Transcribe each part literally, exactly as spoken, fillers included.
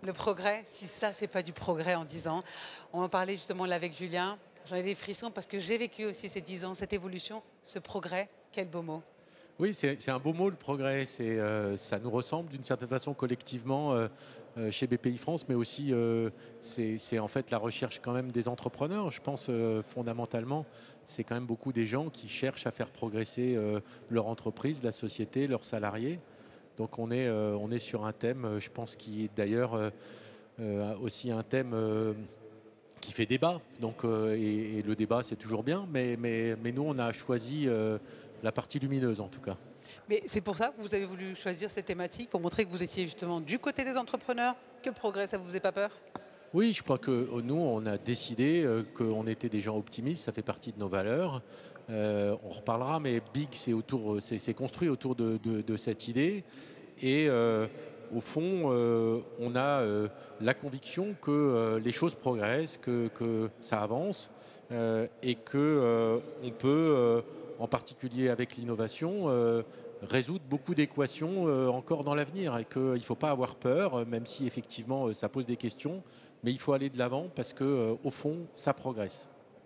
Le progrès, si ça, c'est pas du progrès en dix ans. On en parlait justement là avec Julien. J'en ai des frissons parce que j'ai vécu aussi ces dix ans, cette évolution, ce progrès. Quel beau mot. Oui, c'est c'est un beau mot, le progrès. C'est, euh, ça nous ressemble d'une certaine façon collectivement euh, euh, chez B P I France, mais aussi euh, c'est c'est en fait la recherche quand même des entrepreneurs. Je pense euh, fondamentalement, c'est quand même beaucoup des gens qui cherchent à faire progresser euh, leur entreprise, la société, leurs salariés. Donc on est, euh, on est sur un thème, euh, je pense, qui est d'ailleurs euh, euh, aussi un thème euh, qui fait débat. Donc, euh, et, et le débat, c'est toujours bien, mais, mais, mais nous, on a choisi euh, la partie lumineuse en tout cas. Mais c'est pour ça que vous avez voulu choisir cette thématique, pour montrer que vous étiez justement du côté des entrepreneurs, que le progrès, ça ne vous faisait pas peur? Oui, je crois que euh, nous, on a décidé euh, qu'on était des gens optimistes, ça fait partie de nos valeurs. Euh, on reparlera, mais Big, c'est autour, c'est c'est construit autour de, de- de cette idée. Et euh, au fond, euh, on a euh, la conviction que euh, les choses progressent, que, que ça avance, euh, et que euh, on peut, euh, en particulier avec l'innovation, euh, résoudre beaucoup d'équations euh, encore dans l'avenir, et qu'il ne faut pas avoir peur, euh, même si effectivement euh, ça pose des questions, mais il faut aller de l'avant parce que euh, au fond, ça progresse.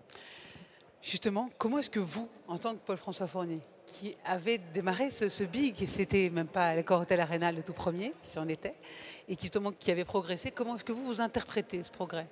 Justement, comment est-ce que vous, en tant que Paul-François Fournier, qui avez démarré ce, ce big, et c'était même pas l'Accor Hotel Arena le tout premier, si on était, et qui, justement, qui avait progressé, comment est-ce que vous vous interprétez ce progrès?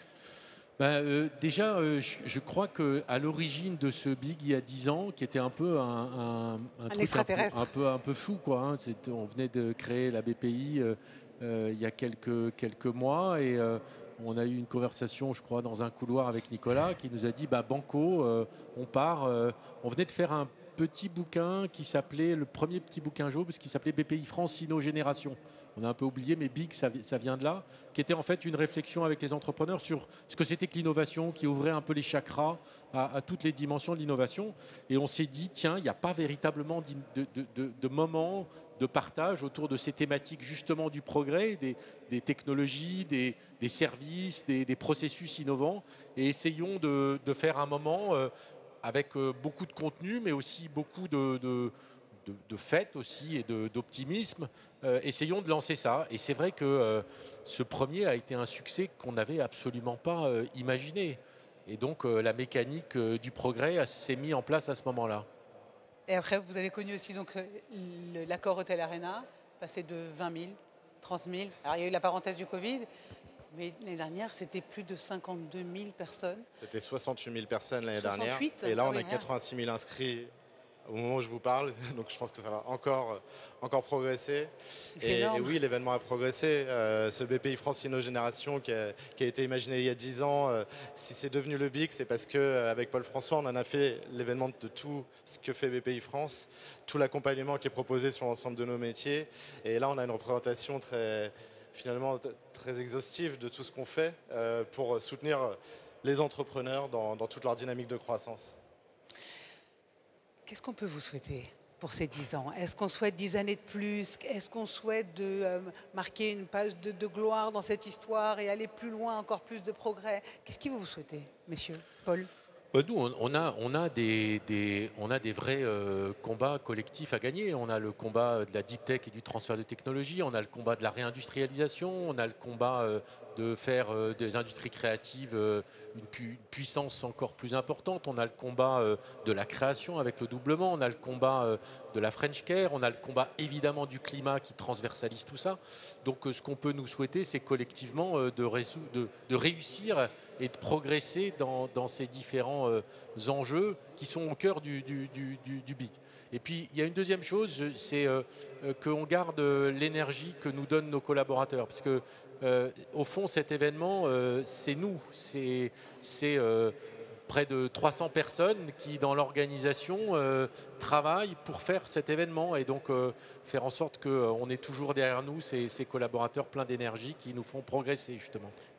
Ben, euh, déjà, euh, je, je crois qu'à l'origine de ce big il y a dix ans, qui était un peu un, un- un Un truc un peu, un extraterrestre. peu, un peu fou, quoi, hein. C'est- on venait de créer la B P I euh, euh, il y a quelques, quelques mois, et euh, on a eu une conversation, je crois, dans un couloir avec Nicolas qui nous a dit bah, Banco, euh, on part. Euh, on venait de faire un petit bouquin qui s'appelait, le premier petit bouquin jaune, parce qu'il s'appelait B P I France Sino Génération. On a un peu oublié, mais Big, ça, ça vient de là, qui était en fait une réflexion avec les entrepreneurs sur ce que c'était que l'innovation, qui ouvrait un peu les chakras à, à toutes les dimensions de l'innovation. Et on s'est dit, tiens, il n'y a pas véritablement de, de, de, de moment de partage autour de ces thématiques justement du progrès, des, des technologies, des, des services, des, des, processus innovants. Et essayons de, de faire un moment euh, avec euh, beaucoup de contenu, mais aussi beaucoup de, de de, de fête aussi et d'optimisme. Euh, essayons de lancer ça. Et c'est vrai que euh, ce premier a été un succès qu'on n'avait absolument pas euh, imaginé. Et donc euh, la mécanique euh, du progrès s'est mise en place à ce moment-là. Et après, vous avez connu aussi donc l'Accor Hotel Arena, passé de vingt mille, trente mille. Alors il y a eu la parenthèse du Covid, mais l'année dernière, c'était plus de cinquante-deux mille personnes. C'était soixante-huit mille personnes l'année dernière. soixante-huit. Et là, Ah on oui, a quatre-vingt-six mille inscrits au moment où je vous parle. Donc je pense que ça va encore, encore progresser. C'est Et, et énorme. oui, l'événement a progressé. Euh, ce B P I France Sino Génération qui a, qui a été imaginé il y a dix ans, euh, si c'est devenu le BIC, c'est parce qu'avec Paul François, on en a fait l'événement de tout ce que fait B P I France, tout l'accompagnement qui est proposé sur l'ensemble de nos métiers. Et là, on a une représentation très, finalement, très exhaustive de tout ce qu'on fait euh, pour soutenir les entrepreneurs dans, dans toute leur dynamique de croissance. Qu'est-ce qu'on peut vous souhaiter pour ces dix ans? Est-ce qu'on souhaite dix années de plus? Est-ce qu'on souhaite de, euh, marquer une page de, de gloire dans cette histoire et aller plus loin, encore plus de progrès? Qu'est-ce que vous vous souhaitez, messieurs? Paul? Nous, on a, on a, des, des, on a des vrais euh, combats collectifs à gagner. On a le combat de la deep tech et du transfert de technologie, on a le combat de la réindustrialisation, on a le combat euh, de faire euh, des industries créatives euh, une, pu une puissance encore plus importante, on a le combat euh, de la création avec le doublement, on a le combat euh, de la French Care, on a le combat évidemment du climat qui transversalise tout ça. Donc euh, ce qu'on peut nous souhaiter, c'est collectivement euh, de, de, de réussir et de progresser dans, dans ces différents euh, enjeux qui sont au cœur du, du, du, du, du BIC. Et puis, il y a une deuxième chose, c'est euh, qu'on garde l'énergie que nous donnent nos collaborateurs. Parce que, euh, au fond, cet événement, euh, c'est nous. C'est euh, près de trois cents personnes qui, dans l'organisation, euh, travaillent pour faire cet événement. Et donc, euh, faire en sorte qu'on ait toujours derrière nous ces, ces collaborateurs pleins d'énergie qui nous font progresser, justement.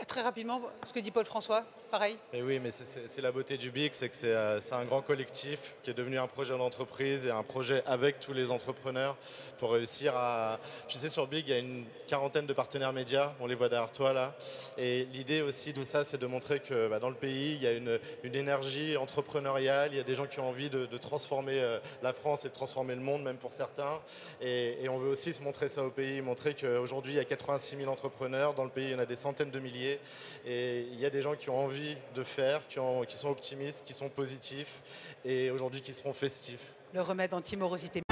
Très rapidement, ce que dit Paul François, pareil. Et oui, mais c'est la beauté du B I C, c'est que c'est euh, un grand collectif qui est devenu un projet d'entreprise et un projet avec tous les entrepreneurs pour réussir à... Tu sais, sur B I C, il y a une quarantaine de partenaires médias, on les voit derrière toi là. Et l'idée aussi de ça, c'est de montrer que bah, dans le pays, il y a une, une énergie entrepreneuriale, il y a des gens qui ont envie de, de transformer euh, la France et de transformer le monde, même pour certains. Et, et on veut aussi se montrer ça au pays, montrer qu'aujourd'hui, il y a quatre-vingt-six mille entrepreneurs, dans le pays, il y en a des centaines de milliers. Et il y a des gens qui ont envie de faire, qui, ont, qui sont optimistes, qui sont positifs et aujourd'hui qui seront festifs. Le remède anti-morosité.